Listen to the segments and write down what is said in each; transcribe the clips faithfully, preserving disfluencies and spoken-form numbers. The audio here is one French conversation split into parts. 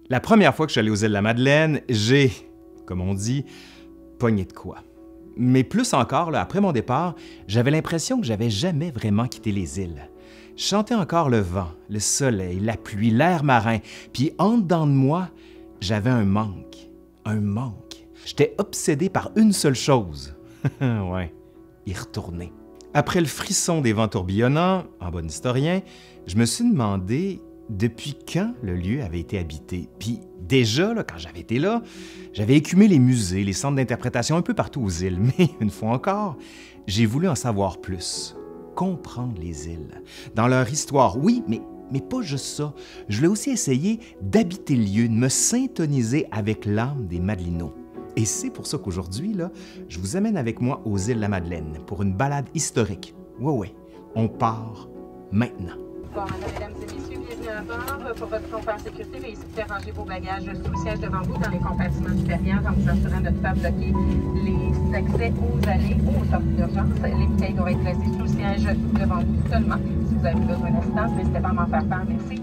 La première fois que je suis allé aux îles de la Madeleine, j'ai, comme on dit, pogné de quoi. Mais plus encore, là, après mon départ, j'avais l'impression que j'avais jamais vraiment quitté les îles. Je sentais encore le vent, le soleil, la pluie, l'air marin, puis en dedans de moi, j'avais un manque, un manque. J'étais obsédé par une seule chose. Ouais, y retourner. Après le frisson des vents tourbillonnants, en bon historien, je me suis demandé depuis quand le lieu avait été habité. Puis déjà, là, quand j'avais été là, j'avais écumé les musées, les centres d'interprétation un peu partout aux îles. Mais une fois encore, j'ai voulu en savoir plus, comprendre les îles, dans leur histoire. Oui, mais, mais pas juste ça. Je voulais aussi essayer d'habiter le lieu, de me syntoniser avec l'âme des Madelinots. Et c'est pour ça qu'aujourd'hui, là, je vous amène avec moi aux îles de la Madeleine pour une balade historique. Ouais, ouais, on part maintenant. Bon, mesdames et messieurs, bienvenue à bord. Pour votre confort en sécurité, veuillez s'il vous plaît ranger vos bagages sous le siège devant vous dans les compartiments supérieurs en vous assurant de ne pas bloquer les accès aux allées ou aux sorties d'urgence. Les bouteilles doivent être placées sous le siège devant vous seulement. Si vous avez besoin d'assistance, n'hésitez pas à m'en faire part. Merci.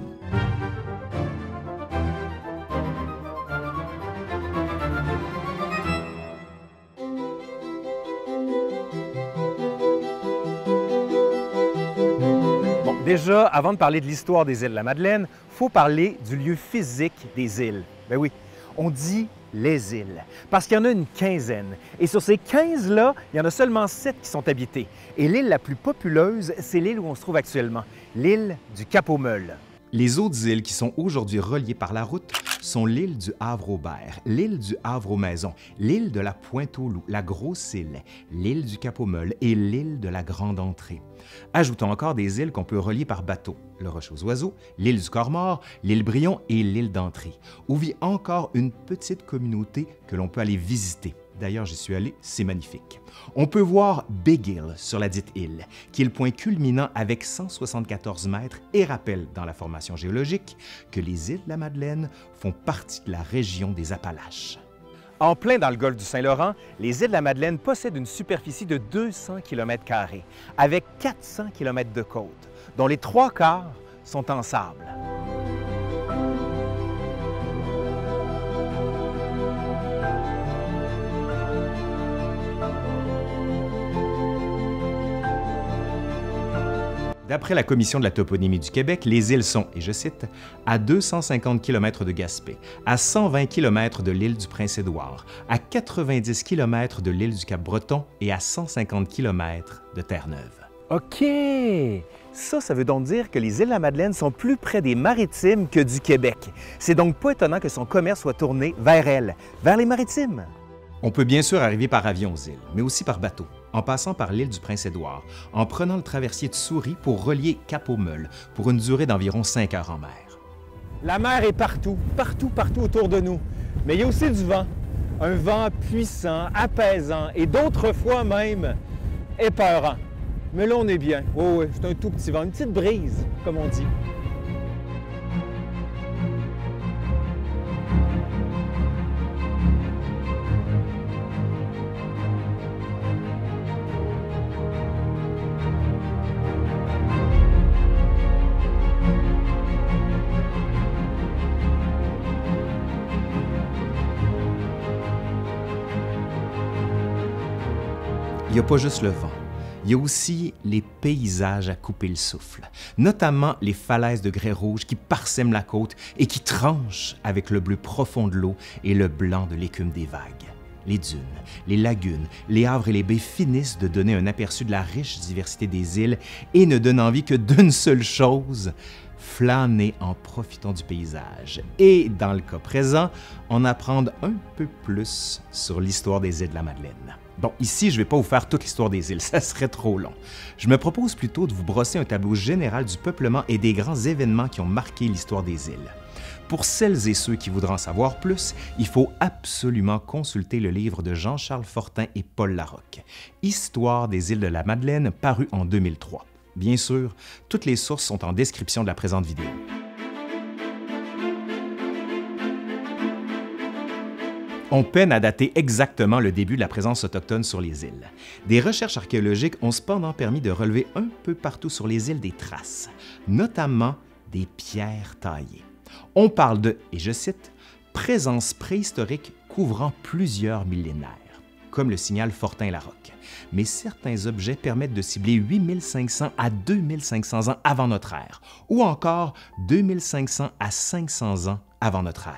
Déjà, avant de parler de l'histoire des îles de la Madeleine, il faut parler du lieu physique des îles. Ben oui, on dit les îles, parce qu'il y en a une quinzaine. Et sur ces quinze-là, il y en a seulement sept qui sont habitées. Et l'île la plus populeuse, c'est l'île où on se trouve actuellement, l'île du Cap-aux-Meules. Les autres îles qui sont aujourd'hui reliées par la route sont l'île du Havre-Aubert, l'île du Havre-aux-Maisons, l'île de la Pointe-aux-Loups, la Grosse-Île, l'île du Cap-aux-Meules et l'île de la Grande-Entrée. Ajoutons encore des îles qu'on peut relier par bateau, le Roche-aux-Oiseaux, l'île du Corps-Mort, l'île Brion et l'île d'Entrée, où vit encore une petite communauté que l'on peut aller visiter. D'ailleurs, j'y suis allé, c'est magnifique. On peut voir Big Hill sur la dite île, qui est le point culminant avec cent soixante-quatorze mètres et rappelle dans la formation géologique que les îles de la Madeleine font partie de la région des Appalaches. En plein dans le golfe du Saint-Laurent, les îles de la Madeleine possèdent une superficie de deux cents kilomètres carrés, avec quatre cents kilomètres de côte, dont les trois quarts sont en sable. D'après la Commission de la toponymie du Québec, les îles sont, et je cite, à deux cent cinquante kilomètres de Gaspé, à cent vingt kilomètres de l'île du Prince-Édouard, à quatre-vingt-dix kilomètres de l'île du Cap-Breton et à cent cinquante kilomètres de Terre-Neuve. OK! Ça, ça veut donc dire que les îles de la Madeleine sont plus près des maritimes que du Québec. C'est donc pas étonnant que son commerce soit tourné vers elles, vers les maritimes. On peut bien sûr arriver par avion aux îles, mais aussi par bateau, en passant par l'île du Prince-Édouard, en prenant le traversier de Souris pour relier Cap-aux-Meules, pour une durée d'environ cinq heures en mer. La mer est partout, partout, partout autour de nous. Mais il y a aussi du vent. Un vent puissant, apaisant et d'autres fois même épeurant. Mais là, on est bien. Oui, oui, c'est un tout petit vent, une petite brise, comme on dit. Il n'y a pas juste le vent, il y a aussi les paysages à couper le souffle, notamment les falaises de grès rouge qui parsèment la côte et qui tranchent avec le bleu profond de l'eau et le blanc de l'écume des vagues. Les dunes, les lagunes, les havres et les baies finissent de donner un aperçu de la riche diversité des îles et ne donnent envie que d'une seule chose, flâner en profitant du paysage. Et dans le cas présent, en apprendre un peu plus sur l'histoire des îles de la Madeleine. Bon, ici, je ne vais pas vous faire toute l'histoire des îles, ça serait trop long. Je me propose plutôt de vous brosser un tableau général du peuplement et des grands événements qui ont marqué l'histoire des îles. Pour celles et ceux qui voudront en savoir plus, il faut absolument consulter le livre de Jean-Charles Fortin et Paul Larocque, « Histoire des îles de la Madeleine » paru en deux mille trois. Bien sûr, toutes les sources sont en description de la présente vidéo. On peine à dater exactement le début de la présence autochtone sur les îles. Des recherches archéologiques ont cependant permis de relever un peu partout sur les îles des traces, notamment des pierres taillées. On parle de, et je cite, « présence préhistorique couvrant plusieurs millénaires », comme le signale Fortin-Larocque. Mais certains objets permettent de cibler huit mille cinq cents à deux mille cinq cents ans avant notre ère, ou encore deux mille cinq cents à cinq cents ans avant notre ère.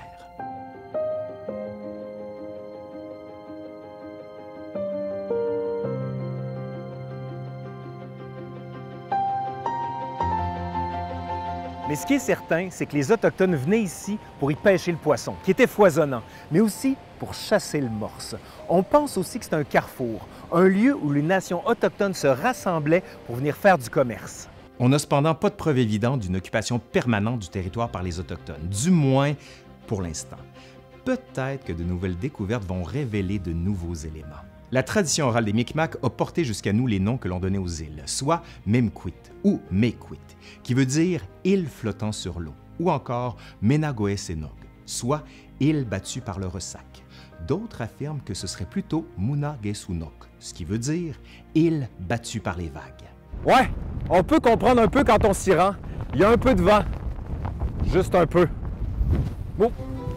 Mais ce qui est certain, c'est que les Autochtones venaient ici pour y pêcher le poisson, qui était foisonnant, mais aussi pour chasser le morse. On pense aussi que c'est un carrefour, un lieu où les nations autochtones se rassemblaient pour venir faire du commerce. On n'a cependant pas de preuve évidente d'une occupation permanente du territoire par les Autochtones, du moins pour l'instant. Peut-être que de nouvelles découvertes vont révéler de nouveaux éléments. La tradition orale des Micmacs a porté jusqu'à nous les noms que l'on donnait aux îles, soit Memquit ou Mequit, qui veut dire « île flottant sur l'eau », ou encore Menagoesenog, soit « île battue par le ressac ». D'autres affirment que ce serait plutôt Munagesunok, ce qui veut dire « île battue par les vagues ». Ouais, on peut comprendre un peu quand on s'y rend. Il y a un peu de vent. Juste un peu. Bon.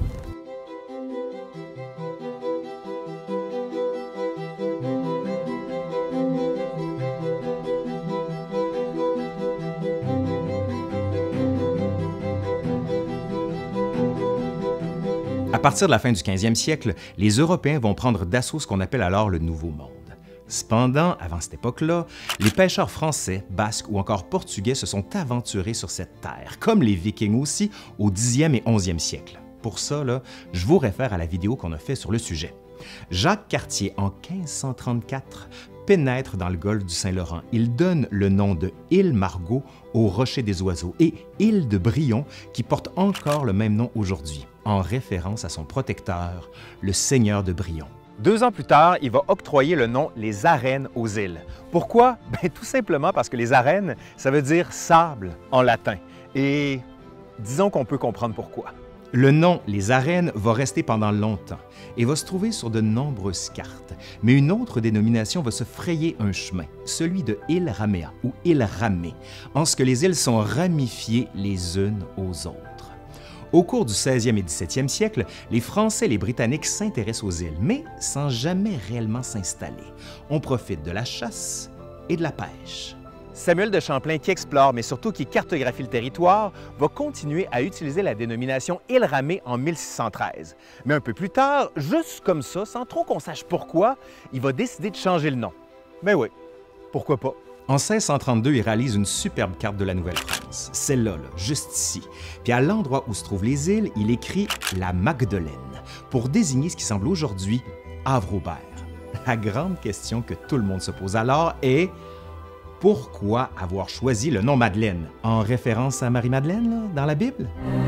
À partir de la fin du quinzième siècle, les Européens vont prendre d'assaut ce qu'on appelle alors le Nouveau Monde. Cependant, avant cette époque-là, les pêcheurs français, basques ou encore portugais se sont aventurés sur cette terre, comme les Vikings aussi, au dixième et onzième siècle. Pour ça, là, je vous réfère à la vidéo qu'on a faite sur le sujet. Jacques Cartier, en quinze cent trente-quatre, pénètre dans le golfe du Saint-Laurent. Il donne le nom de île Margot au Rocher des Oiseaux et île de Brion, qui porte encore le même nom aujourd'hui, en référence à son protecteur, le seigneur de Brion. Deux ans plus tard, il va octroyer le nom les Arènes aux îles. Pourquoi? Bien, tout simplement parce que les arènes, ça veut dire sable en latin. Et disons qu'on peut comprendre pourquoi. Le nom les Arènes va rester pendant longtemps et va se trouver sur de nombreuses cartes. Mais une autre dénomination va se frayer un chemin, celui de île Ramea ou île Ramée, en ce que les îles sont ramifiées les unes aux autres. Au cours du seizième et dix-septième siècle, les Français et les Britanniques s'intéressent aux îles, mais sans jamais réellement s'installer. On profite de la chasse et de la pêche. Samuel de Champlain, qui explore, mais surtout qui cartographie le territoire, va continuer à utiliser la dénomination île Ramée en mille six cent treize. Mais un peu plus tard, juste comme ça, sans trop qu'on sache pourquoi, il va décider de changer le nom. Ben oui, pourquoi pas? En seize cent trente-deux, il réalise une superbe carte de la Nouvelle-France, celle-là, là, juste ici. Puis à l'endroit où se trouvent les îles, il écrit « la Magdeleine » pour désigner ce qui semble aujourd'hui Havre-Aubert. La grande question que tout le monde se pose alors est pourquoi avoir choisi le nom Madeleine? En référence à Marie-Madeleine, là, dans la Bible?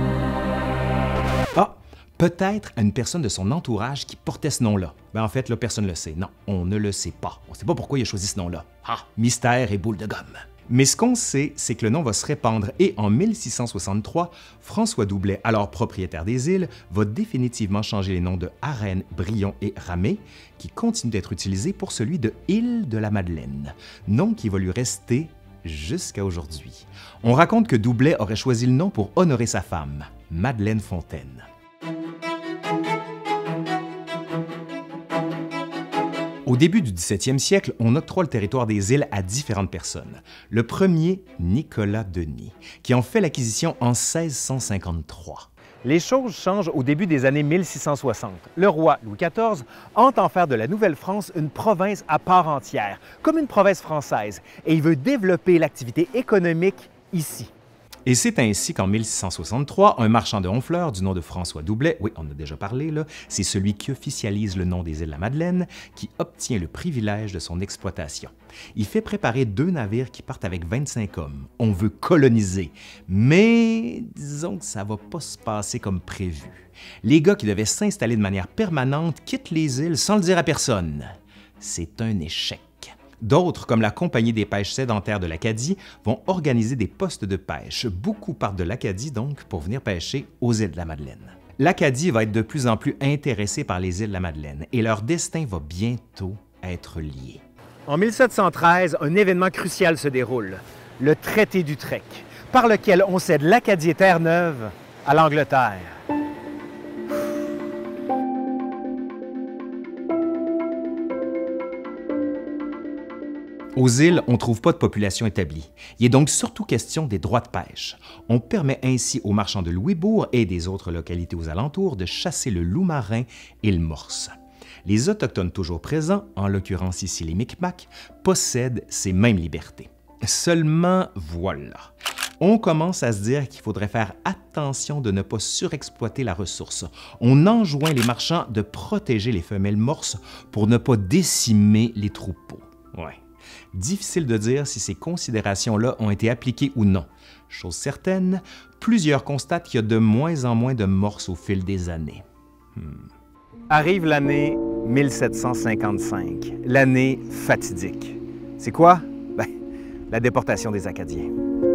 Ah! Peut-être à une personne de son entourage qui portait ce nom-là. Ben en fait, là, personne ne le sait. Non, on ne le sait pas. On ne sait pas pourquoi il a choisi ce nom-là. Ah, mystère et boule de gomme. Mais ce qu'on sait, c'est que le nom va se répandre et en mille six cent soixante-trois, François Doublet, alors propriétaire des îles, va définitivement changer les noms de Arène, Brion et Ramée, qui continuent d'être utilisés pour celui de Île de la Madeleine, nom qui va lui rester jusqu'à aujourd'hui. On raconte que Doublet aurait choisi le nom pour honorer sa femme, Madeleine Fontaine. Au début du dix-septième siècle, on octroie le territoire des îles à différentes personnes. Le premier, Nicolas Denis, qui en fait l'acquisition en seize cent cinquante-trois. Les choses changent au début des années mille six cent soixante. Le roi Louis quatorze entend faire de la Nouvelle-France une province à part entière, comme une province française, et il veut développer l'activité économique ici. Et c'est ainsi qu'en mille six cent soixante-trois, un marchand de Honfleur du nom de François Doublet, oui, on en a déjà parlé, là, c'est celui qui officialise le nom des îles de la Madeleine, qui obtient le privilège de son exploitation. Il fait préparer deux navires qui partent avec vingt-cinq hommes. On veut coloniser, mais disons que ça va pas se passer comme prévu. Les gars qui devaient s'installer de manière permanente quittent les îles sans le dire à personne. C'est un échec. D'autres, comme la Compagnie des pêches sédentaires de l'Acadie, vont organiser des postes de pêche. Beaucoup partent de l'Acadie, donc, pour venir pêcher aux îles de la Madeleine. L'Acadie va être de plus en plus intéressée par les îles de la Madeleine et leur destin va bientôt être lié. En mille sept cent treize, un événement crucial se déroule, le traité d'Utrecht, par lequel on cède l'Acadie et Terre-Neuve à l'Angleterre. Aux îles, on ne trouve pas de population établie. Il est donc surtout question des droits de pêche. On permet ainsi aux marchands de Louisbourg et des autres localités aux alentours de chasser le loup marin et le morse. Les Autochtones toujours présents, en l'occurrence ici les Micmacs, possèdent ces mêmes libertés. Seulement, voilà. On commence à se dire qu'il faudrait faire attention de ne pas surexploiter la ressource. On enjoint les marchands de protéger les femelles morses pour ne pas décimer les troupeaux. Ouais. Difficile de dire si ces considérations-là ont été appliquées ou non. Chose certaine, plusieurs constatent qu'il y a de moins en moins de morses au fil des années. Hmm. Arrive l'année mille sept cent cinquante-cinq, l'année fatidique. C'est quoi? Ben, la déportation des Acadiens.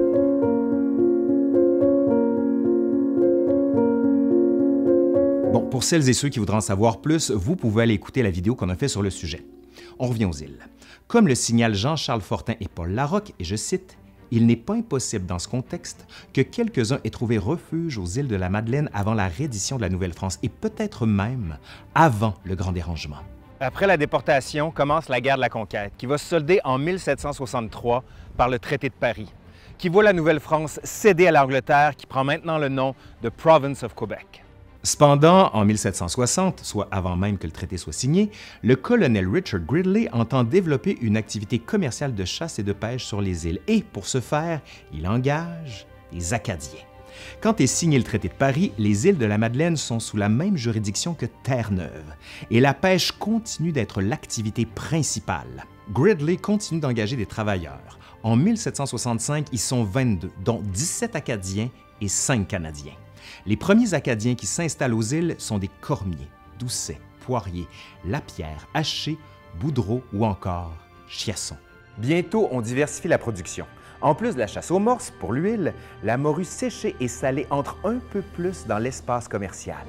Bon, pour celles et ceux qui voudront en savoir plus, vous pouvez aller écouter la vidéo qu'on a fait sur le sujet. On revient aux îles. Comme le signalent Jean-Charles Fortin et Paul Larocque, et je cite, « Il n'est pas impossible dans ce contexte que quelques-uns aient trouvé refuge aux îles de la Madeleine avant la reddition de la Nouvelle-France et peut-être même avant le Grand Dérangement. » Après la déportation, commence la guerre de la Conquête, qui va se solder en mille sept cent soixante-trois par le traité de Paris, qui voit la Nouvelle-France céder à l'Angleterre, qui prend maintenant le nom de Province of Quebec. Cependant, en mille sept cent soixante, soit avant même que le traité soit signé, le colonel Richard Gridley entend développer une activité commerciale de chasse et de pêche sur les îles et, pour ce faire, il engage des Acadiens. Quand est signé le traité de Paris, les îles de la Madeleine sont sous la même juridiction que Terre-Neuve et la pêche continue d'être l'activité principale. Gridley continue d'engager des travailleurs. En mille sept cent soixante-cinq, ils sont vingt-deux, dont dix-sept Acadiens et cinq Canadiens. Les premiers Acadiens qui s'installent aux îles sont des Cormier, Doucet, Poirier, Lapierre, Haché, Boudreau ou encore Chiasson. Bientôt, on diversifie la production. En plus de la chasse aux morses pour l'huile, la morue séchée et salée entre un peu plus dans l'espace commercial.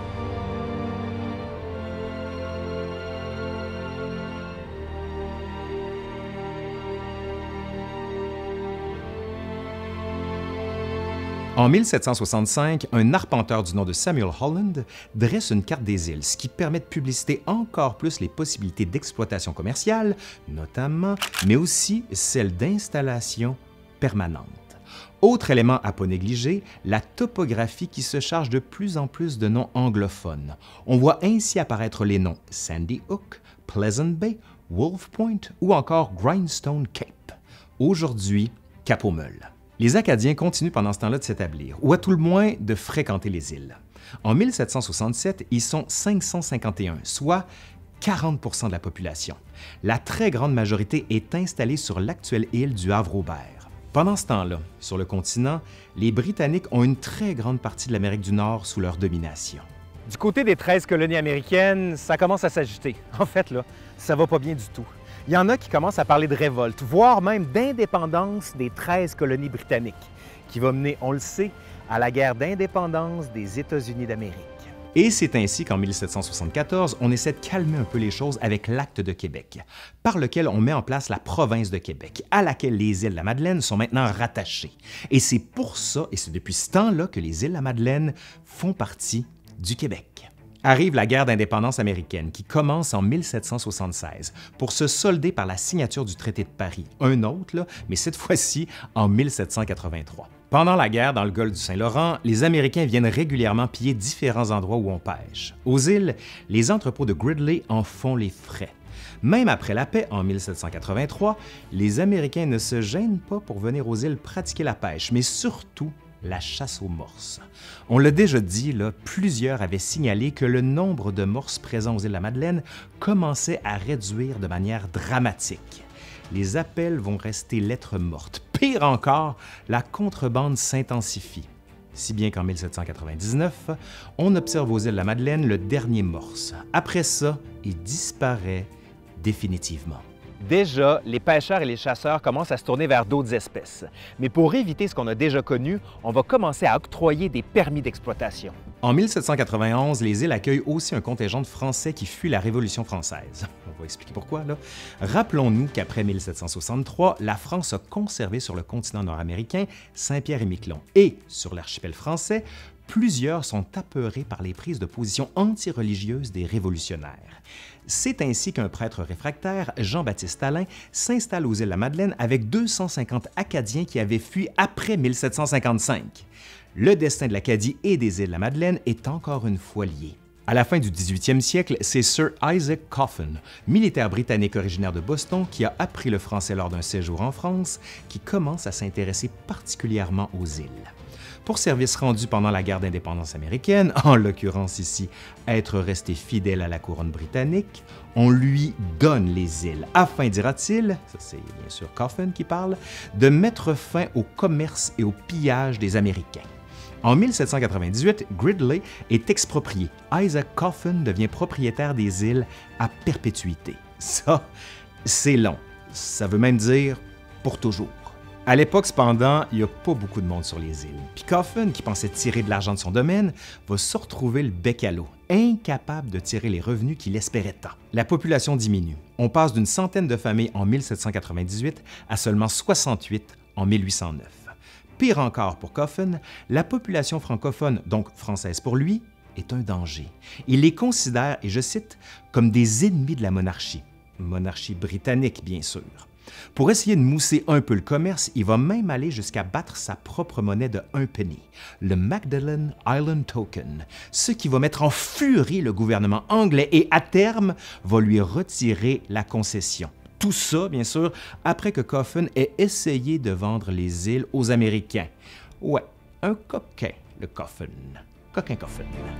En mille sept cent soixante-cinq, un arpenteur du nom de Samuel Holland dresse une carte des îles, ce qui permet de publiciter encore plus les possibilités d'exploitation commerciale, notamment, mais aussi celles d'installation permanente. Autre élément à ne pas négliger, la topographie qui se charge de plus en plus de noms anglophones. On voit ainsi apparaître les noms Sandy Hook, Pleasant Bay, Wolf Point ou encore Grindstone Cape. Aujourd'hui, Cap-aux-Meules. Les Acadiens continuent pendant ce temps-là de s'établir, ou à tout le moins de fréquenter les îles. En mille sept cent soixante-sept, ils sont cinq cent cinquante et un, soit quarante pour cent de la population. La très grande majorité est installée sur l'actuelle île du Havre-Aubert. Pendant ce temps-là, sur le continent, les Britanniques ont une très grande partie de l'Amérique du Nord sous leur domination. Du côté des treize colonies américaines, ça commence à s'agiter. En fait, là, ça va pas bien du tout. Il y en a qui commencent à parler de révolte, voire même d'indépendance des treize colonies britanniques, qui va mener, on le sait, à la guerre d'indépendance des États-Unis d'Amérique. Et c'est ainsi qu'en mille sept cent soixante-quatorze, on essaie de calmer un peu les choses avec l'Acte de Québec, par lequel on met en place la province de Québec, à laquelle les îles de la Madeleine sont maintenant rattachées. Et c'est pour ça, et c'est depuis ce temps-là, que les îles de la Madeleine font partie du Québec. Arrive la guerre d'indépendance américaine qui commence en mille sept cent soixante-seize pour se solder par la signature du traité de Paris, un autre, là, mais cette fois-ci en mille sept cent quatre-vingt-trois. Pendant la guerre dans le golfe du Saint-Laurent, les Américains viennent régulièrement piller différents endroits où on pêche. Aux îles, les entrepôts de Gridley en font les frais. Même après la paix en mille sept cent quatre-vingt-trois, les Américains ne se gênent pas pour venir aux îles pratiquer la pêche, mais surtout la chasse aux morses. On l'a déjà dit, là, plusieurs avaient signalé que le nombre de morses présents aux îles de la Madeleine commençait à réduire de manière dramatique. Les appels vont rester lettres mortes. Pire encore, la contrebande s'intensifie. Si bien qu'en mille sept cent quatre-vingt-dix-neuf, on observe aux îles de la Madeleine le dernier morse. Après ça, il disparaît définitivement. Déjà, les pêcheurs et les chasseurs commencent à se tourner vers d'autres espèces. Mais pour éviter ce qu'on a déjà connu, on va commencer à octroyer des permis d'exploitation. En mille sept cent quatre-vingt-onze, les îles accueillent aussi un contingent de Français qui fuient la Révolution française. On va expliquer pourquoi, là. Rappelons-nous qu'après mille sept cent soixante-trois, la France a conservé sur le continent nord-américain Saint-Pierre-et-Miquelon et, sur l'archipel français, Plusieurs sont apeurés par les prises de position anti-religieuses des révolutionnaires. C'est ainsi qu'un prêtre réfractaire, Jean-Baptiste Alain, s'installe aux îles de la Madeleine avec deux cent cinquante Acadiens qui avaient fui après mille sept cent cinquante-cinq. Le destin de l'Acadie et des îles de la Madeleine est encore une fois lié. À la fin du dix-huitième siècle, c'est Sir Isaac Coffin, militaire britannique originaire de Boston qui a appris le français lors d'un séjour en France, qui commence à s'intéresser particulièrement aux îles. Pour service rendu pendant la guerre d'indépendance américaine, en l'occurrence ici être resté fidèle à la couronne britannique, on lui donne les îles afin, dira-t-il, ça c'est bien sûr Coffin qui parle, de mettre fin au commerce et au pillage des Américains. En mille sept cent quatre-vingt-dix-huit, Gridley est exproprié. Isaac Coffin devient propriétaire des îles à perpétuité. Ça, c'est long. Ça veut même dire pour toujours. À l'époque, cependant, il n'y a pas beaucoup de monde sur les îles. Puis Coffin, qui pensait tirer de l'argent de son domaine, va se retrouver le bec à l'eau, incapable de tirer les revenus qu'il espérait tant. La population diminue. On passe d'une centaine de familles en mille sept cent quatre-vingt-dix-huit à seulement soixante-huit en mille huit cent neuf. Pire encore pour Coffin, la population francophone, donc française pour lui, est un danger. Il les considère, et je cite, comme des ennemis de la monarchie. Monarchie britannique, bien sûr. Pour essayer de mousser un peu le commerce, il va même aller jusqu'à battre sa propre monnaie de un penny, le Magdalen Island Token, ce qui va mettre en furie le gouvernement anglais et, à terme, va lui retirer la concession. Tout ça, bien sûr, après que Coffin ait essayé de vendre les îles aux Américains. Ouais, un coquin, le Coffin. Coquin Coffin.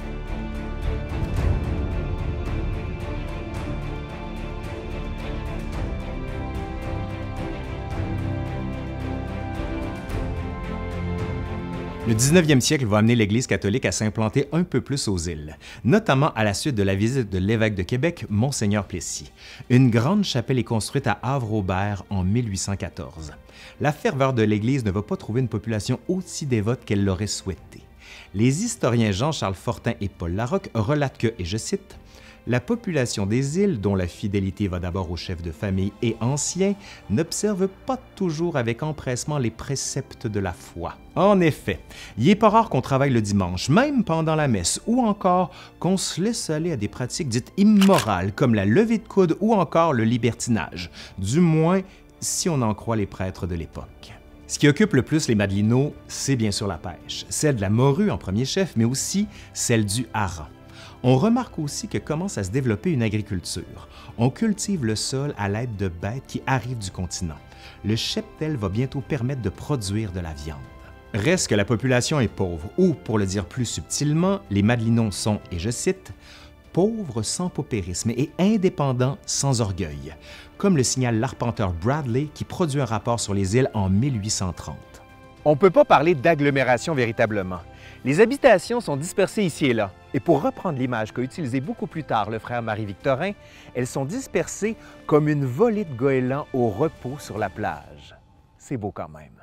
Le dix-neuvième siècle va amener l'Église catholique à s'implanter un peu plus aux îles, notamment à la suite de la visite de l'évêque de Québec, Monseigneur Plessis. Une grande chapelle est construite à Havre-Aubert en mille huit cent quatorze. La ferveur de l'Église ne va pas trouver une population aussi dévote qu'elle l'aurait souhaité. Les historiens Jean-Charles Fortin et Paul Larocque relatent que, et je cite, « La population des îles, dont la fidélité va d'abord aux chefs de famille et anciens, n'observe pas toujours avec empressement les préceptes de la foi. En effet, il n'est pas rare qu'on travaille le dimanche, même pendant la messe, ou encore qu'on se laisse aller à des pratiques dites immorales, comme la levée de coude ou encore le libertinage, du moins si on en croit les prêtres de l'époque. » Ce qui occupe le plus les Madelinots, c'est bien sûr la pêche, celle de la morue en premier chef, mais aussi celle du hareng. On remarque aussi que commence à se développer une agriculture. On cultive le sol à l'aide de bêtes qui arrivent du continent. Le cheptel va bientôt permettre de produire de la viande. Reste que la population est pauvre, ou, pour le dire plus subtilement, les Madelinots sont, et je cite, « pauvres sans paupérisme et indépendants sans orgueil », comme le signale l'arpenteur Bradley qui produit un rapport sur les îles en mille huit cent trente. On ne peut pas parler d'agglomération véritablement. Les habitations sont dispersées ici et là. Et pour reprendre l'image qu'a utilisée beaucoup plus tard le frère Marie-Victorin, elles sont dispersées comme une volée de goélands au repos sur la plage. C'est beau quand même.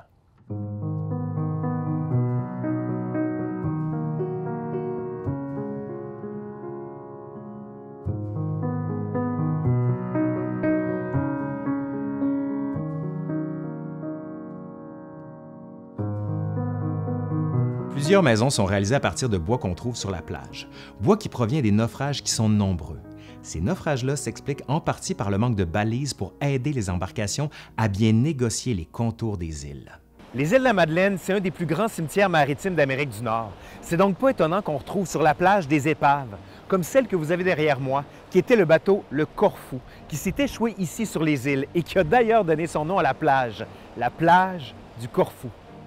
Plusieurs maisons sont réalisées à partir de bois qu'on trouve sur la plage, bois qui provient des naufrages qui sont nombreux. Ces naufrages-là s'expliquent en partie par le manque de balises pour aider les embarcations à bien négocier les contours des îles. Les îles de la Madeleine, c'est un des plus grands cimetières maritimes d'Amérique du Nord. C'est donc pas étonnant qu'on retrouve sur la plage des épaves, comme celle que vous avez derrière moi, qui était le bateau le Corfou, qui s'est échoué ici sur les îles et qui a d'ailleurs donné son nom à la plage, la plage du Corfou.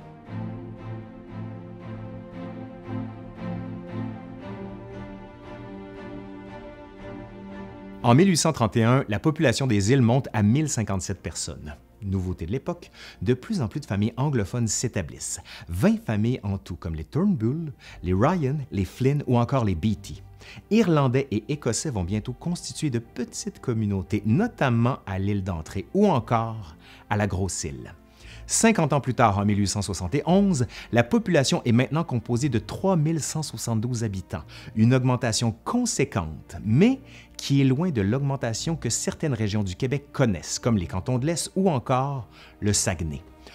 En mille huit cent trente et un, la population des îles monte à mille cinquante-sept personnes. Nouveauté de l'époque, de plus en plus de familles anglophones s'établissent. vingt familles en tout, comme les Turnbull, les Ryan, les Flynn ou encore les Beatty. Irlandais et Écossais vont bientôt constituer de petites communautés, notamment à l'île d'Entrée ou encore à la Grosse-Île. cinquante ans plus tard, en mille huit cent soixante et onze, la population est maintenant composée de trois mille cent soixante-douze habitants, une augmentation conséquente, mais qui est loin de l'augmentation que certaines régions du Québec connaissent, comme les cantons de l'Est ou encore le Saguenay.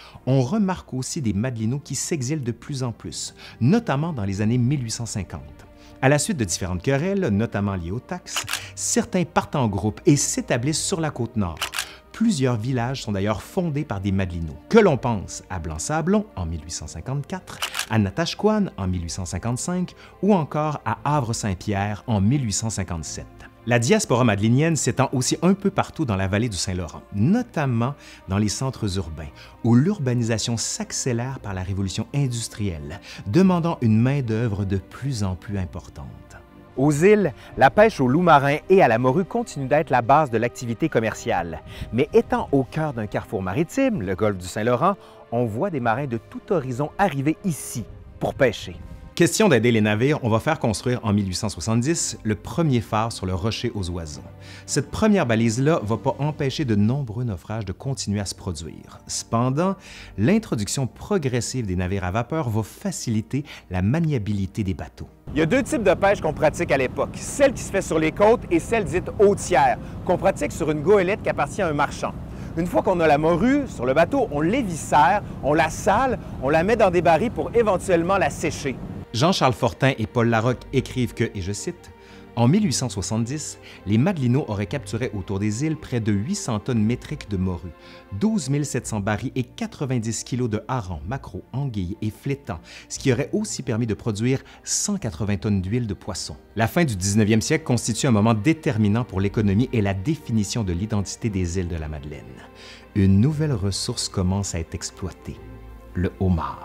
On remarque aussi des Madelinots qui s'exilent de plus en plus, notamment dans les années mille huit cent cinquante. À la suite de différentes querelles, notamment liées aux taxes, certains partent en groupe et s'établissent sur la côte nord. Plusieurs villages sont d'ailleurs fondés par des Madelinots, que l'on pense à Blanc-Sablon en mille huit cent cinquante-quatre, à Natashquan en mille huit cent cinquante-cinq ou encore à Havre-Saint-Pierre en mille huit cent cinquante-sept. La diaspora madelinienne s'étend aussi un peu partout dans la vallée du Saint-Laurent, notamment dans les centres urbains, où l'urbanisation s'accélère par la révolution industrielle, demandant une main-d'œuvre de plus en plus importante. Aux îles, la pêche au loup marin et à la morue continue d'être la base de l'activité commerciale. Mais étant au cœur d'un carrefour maritime, le golfe du Saint-Laurent, on voit des marins de tout horizon arriver ici pour pêcher. Question d'aider les navires, on va faire construire en mille huit cent soixante-dix le premier phare sur le rocher aux oiseaux. Cette première balise-là ne va pas empêcher de nombreux naufrages de continuer à se produire. Cependant, l'introduction progressive des navires à vapeur va faciliter la maniabilité des bateaux. Il y a deux types de pêche qu'on pratique à l'époque, celle qui se fait sur les côtes et celle dite côtière, qu'on pratique sur une goélette qui appartient à un marchand. Une fois qu'on a la morue sur le bateau, on l'éviscère, on la sale, on la met dans des barils pour éventuellement la sécher. Jean-Charles Fortin et Paul Larocque écrivent que, et je cite, « En mille huit cent soixante-dix, les Madelinots auraient capturé autour des îles près de huit cents tonnes métriques de morue, douze mille sept cents barils et quatre-vingt-dix kilos de harengs, maquereaux, anguilles et flétans, ce qui aurait aussi permis de produire cent quatre-vingts tonnes d'huile de poisson. » La fin du dix-neuvième siècle constitue un moment déterminant pour l'économie et la définition de l'identité des îles de la Madeleine. Une nouvelle ressource commence à être exploitée, le homard.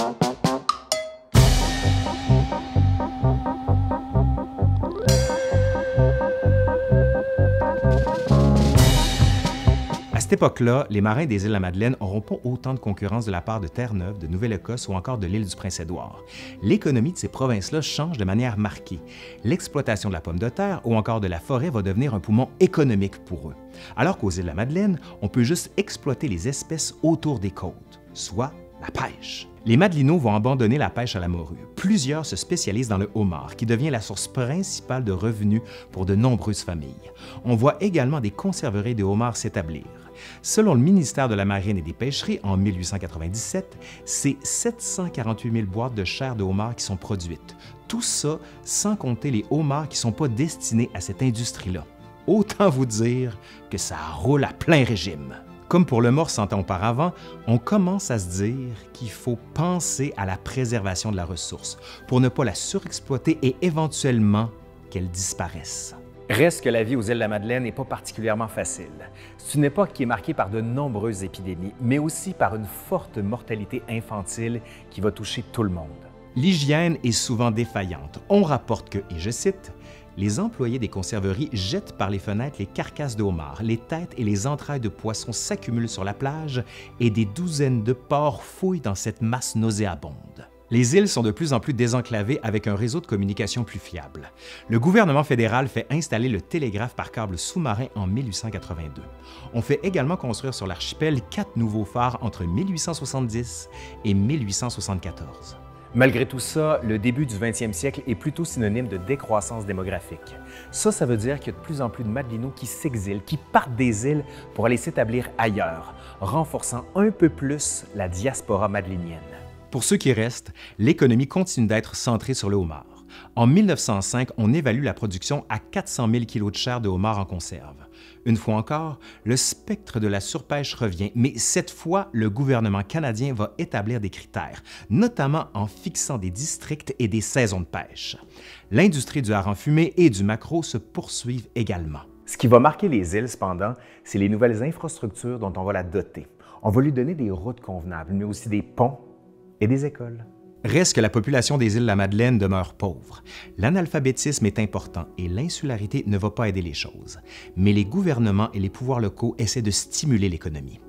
À cette époque-là, les marins des îles de la Madeleine n'auront pas autant de concurrence de la part de Terre-Neuve, de Nouvelle-Écosse ou encore de l'île du Prince-Édouard. L'économie de ces provinces-là change de manière marquée. L'exploitation de la pomme de terre ou encore de la forêt va devenir un poumon économique pour eux. Alors qu'aux îles de la Madeleine, on peut juste exploiter les espèces autour des côtes, soit la pêche. Les Madelinots vont abandonner la pêche à la morue. Plusieurs se spécialisent dans le homard, qui devient la source principale de revenus pour de nombreuses familles. On voit également des conserveries de homards s'établir. Selon le ministère de la Marine et des Pêcheries, en mille huit cent quatre-vingt-dix-sept, c'est sept cent quarante-huit mille boîtes de chair de homard qui sont produites. Tout ça sans compter les homards qui ne sont pas destinés à cette industrie-là. Autant vous dire que ça roule à plein régime. Comme pour le mort cent ans auparavant, on commence à se dire qu'il faut penser à la préservation de la ressource pour ne pas la surexploiter et éventuellement qu'elle disparaisse. Reste que la vie aux îles de la Madeleine n'est pas particulièrement facile. C'est une époque qui est marquée par de nombreuses épidémies, mais aussi par une forte mortalité infantile qui va toucher tout le monde. L'hygiène est souvent défaillante. On rapporte que, et je cite, « Les employés des conserveries jettent par les fenêtres les carcasses de homards, les têtes et les entrailles de poissons s'accumulent sur la plage et des douzaines de porcs fouillent dans cette masse nauséabonde. » Les îles sont de plus en plus désenclavées avec un réseau de communication plus fiable. Le gouvernement fédéral fait installer le télégraphe par câble sous-marin en mille huit cent quatre-vingt-deux. On fait également construire sur l'archipel quatre nouveaux phares entre mille huit cent soixante-dix et mille huit cent soixante-quatorze. Malgré tout ça, le début du vingtième siècle est plutôt synonyme de décroissance démographique. Ça, ça veut dire qu'il y a de plus en plus de Madelinots qui s'exilent, qui partent des îles pour aller s'établir ailleurs, renforçant un peu plus la diaspora madelinienne. Pour ceux qui restent, l'économie continue d'être centrée sur le homard. En mille neuf cent cinq, on évalue la production à quatre cent mille kilos de chair de homard en conserve. Une fois encore, le spectre de la surpêche revient, mais cette fois, le gouvernement canadien va établir des critères, notamment en fixant des districts et des saisons de pêche. L'industrie du hareng fumé et du maquereau se poursuivent également. Ce qui va marquer les îles, cependant, c'est les nouvelles infrastructures dont on va la doter. On va lui donner des routes convenables, mais aussi des ponts et des écoles. Reste que la population des îles de la Madeleine demeure pauvre. L'analphabétisme est important et l'insularité ne va pas aider les choses. Mais les gouvernements et les pouvoirs locaux essaient de stimuler l'économie.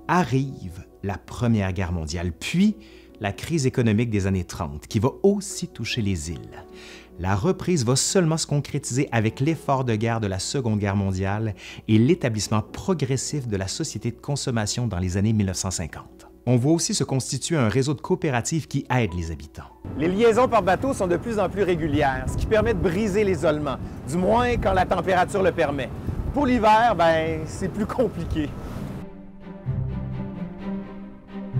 Arrive la Première Guerre mondiale, puis la crise économique des années trente, qui va aussi toucher les îles. La reprise va seulement se concrétiser avec l'effort de guerre de la Seconde Guerre mondiale et l'établissement progressif de la société de consommation dans les années mille neuf cent cinquante. On voit aussi se constituer un réseau de coopératives qui aident les habitants. Les liaisons par bateau sont de plus en plus régulières, ce qui permet de briser l'isolement, du moins quand la température le permet. Pour l'hiver, ben, c'est plus compliqué.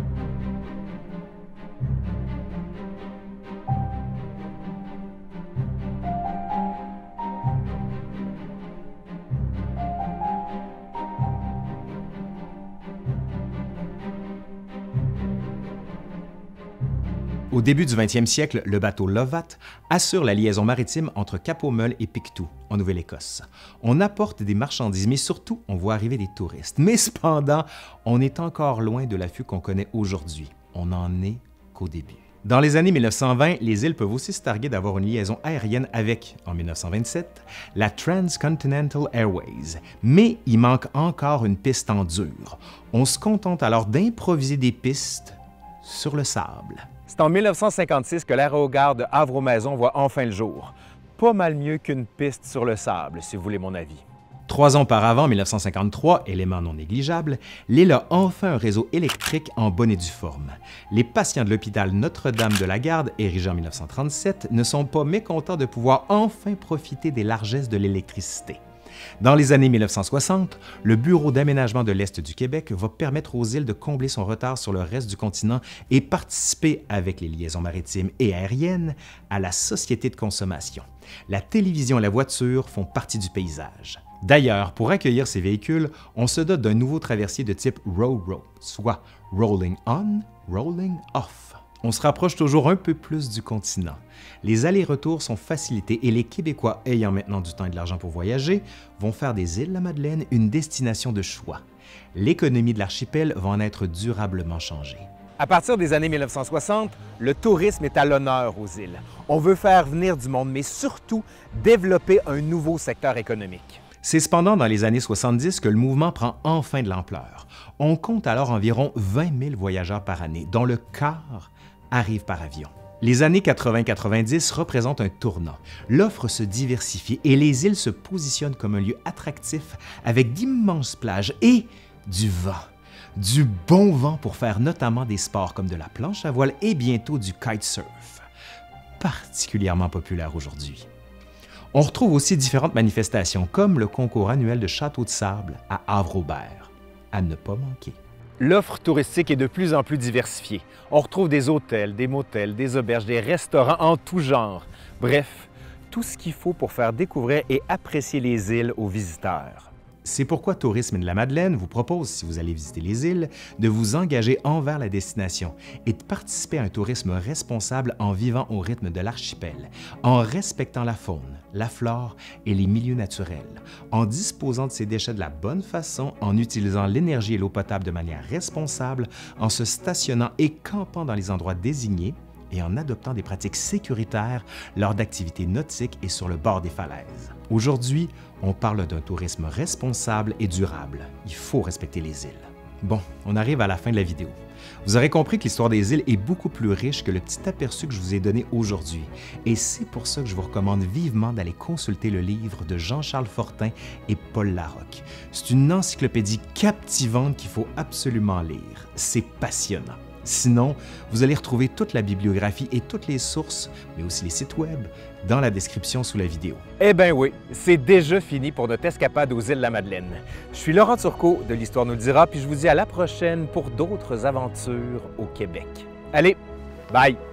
Au début du vingtième siècle, le bateau Lovat assure la liaison maritime entre Cap-aux-Meules et Pictou, en Nouvelle-Écosse. On apporte des marchandises, mais surtout, on voit arriver des touristes. Mais cependant, on est encore loin de l'affût qu'on connaît aujourd'hui. On n'en est qu'au début. Dans les années mille neuf cent vingt, les îles peuvent aussi se targuer d'avoir une liaison aérienne avec, en mille neuf cent vingt-sept, la Transcontinental Airways. Mais il manque encore une piste en dur. On se contente alors d'improviser des pistes sur le sable. C'est en mille neuf cent cinquante-six que l'aérogare de Havre-aux-Maisons voit enfin le jour. Pas mal mieux qu'une piste sur le sable, si vous voulez mon avis. Trois ans auparavant, en mille neuf cent cinquante-trois, élément non négligeable, l'île a enfin un réseau électrique en bonne et due forme. Les patients de l'hôpital Notre-Dame de la Garde, érigé en mille neuf cent trente-sept, ne sont pas mécontents de pouvoir enfin profiter des largesses de l'électricité. Dans les années mille neuf cent soixante, le Bureau d'aménagement de l'Est du Québec va permettre aux îles de combler son retard sur le reste du continent et participer, avec les liaisons maritimes et aériennes, à la société de consommation. La télévision et la voiture font partie du paysage. D'ailleurs, pour accueillir ces véhicules, on se dote d'un nouveau traversier de type Ro-Ro, soit Rolling On, Rolling Off. On se rapproche toujours un peu plus du continent. Les allers-retours sont facilités et les Québécois ayant maintenant du temps et de l'argent pour voyager vont faire des îles-la-Madeleine une destination de choix. L'économie de l'archipel va en être durablement changée. À partir des années mille neuf cent soixante, le tourisme est à l'honneur aux îles. On veut faire venir du monde, mais surtout développer un nouveau secteur économique. C'est cependant dans les années soixante-dix que le mouvement prend enfin de l'ampleur. On compte alors environ vingt mille voyageurs par année, dont le quart arrive par avion. Les années quatre-vingt quatre-vingt-dix représentent un tournant. L'offre se diversifie et les îles se positionnent comme un lieu attractif avec d'immenses plages et du vent. Du bon vent pour faire notamment des sports comme de la planche à voile et bientôt du kitesurf, particulièrement populaire aujourd'hui. On retrouve aussi différentes manifestations comme le concours annuel de château de sable à Havre-Aubert, à ne pas manquer. L'offre touristique est de plus en plus diversifiée. On retrouve des hôtels, des motels, des auberges, des restaurants en tout genre. Bref, tout ce qu'il faut pour faire découvrir et apprécier les îles aux visiteurs. C'est pourquoi Tourisme de la Madeleine vous propose, si vous allez visiter les îles, de vous engager envers la destination et de participer à un tourisme responsable en vivant au rythme de l'archipel, en respectant la faune, la flore et les milieux naturels, en disposant de ses déchets de la bonne façon, en utilisant l'énergie et l'eau potable de manière responsable, en se stationnant et campant dans les endroits désignés, et en adoptant des pratiques sécuritaires lors d'activités nautiques et sur le bord des falaises. Aujourd'hui, on parle d'un tourisme responsable et durable. Il faut respecter les îles. Bon, on arrive à la fin de la vidéo. Vous aurez compris que l'histoire des îles est beaucoup plus riche que le petit aperçu que je vous ai donné aujourd'hui. Et c'est pour ça que je vous recommande vivement d'aller consulter le livre de Jean-Charles Fortin et Paul Larocque. C'est une encyclopédie captivante qu'il faut absolument lire. C'est passionnant. Sinon, vous allez retrouver toute la bibliographie et toutes les sources, mais aussi les sites web, dans la description sous la vidéo. Eh bien oui, c'est déjà fini pour notre escapade aux îles de la Madeleine. Je suis Laurent Turcot de l'Histoire nous le dira, puis je vous dis à la prochaine pour d'autres aventures au Québec. Allez, bye!